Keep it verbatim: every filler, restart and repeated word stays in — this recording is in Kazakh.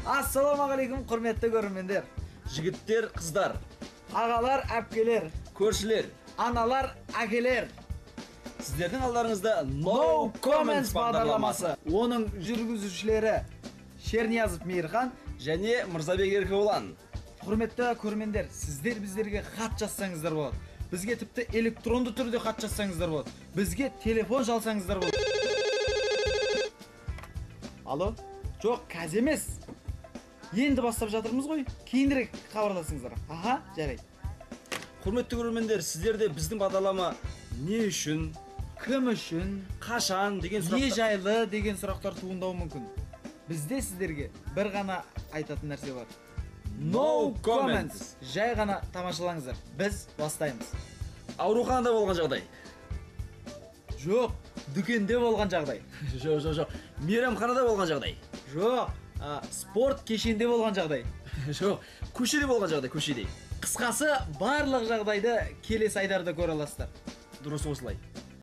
Assalamualaikum құрметті көрермендер. Жігіттер, қыздар, Ағалар, әпкелер, көршілер, аналар, әкелер. сіздердің алдарыңызда No Comments бағдарламасы. Оның жүргізушілері Шерниязов Мейірхан және Мырзабек Еркебұлан. Құрметті көрермендер, сіздер біздерге хат жазсаңыздар болады. Бізге тіпті электронды түрде хат жазсаңыздар болады. Бізге телефон жалсаңыздар болады. Алло? Жоқ, қазір емес. Енді бастап жатырмыз ғой. Кейінірек хабарласыңыздар. Аха, жарайды. Құрметті көрермендер, сіздерде біздің бағдарлама не үшін, Кім үшін, қашан деген не сұрақтар. жайлы деген сұрақтар туындауы мүмкін. Бізде сіздерге бір ғана айтатын нәрсе бар. No comments. Жай ғана тамашалаңыздар. Біз бастаймыз. Ауруханада болған жағдай. Жоқ, дүкенде болған жағдай. Жоқ, жоқ, жоқ. Мейрамханада болған жағдай. Жоқ, а, спорт кешенде болған жағдай. Жоқ, көшеде болған жағдай, көшеде. Қысқасы, барлық жағдайды келесі айдарда көре аласыздар. Дұрыс осылай.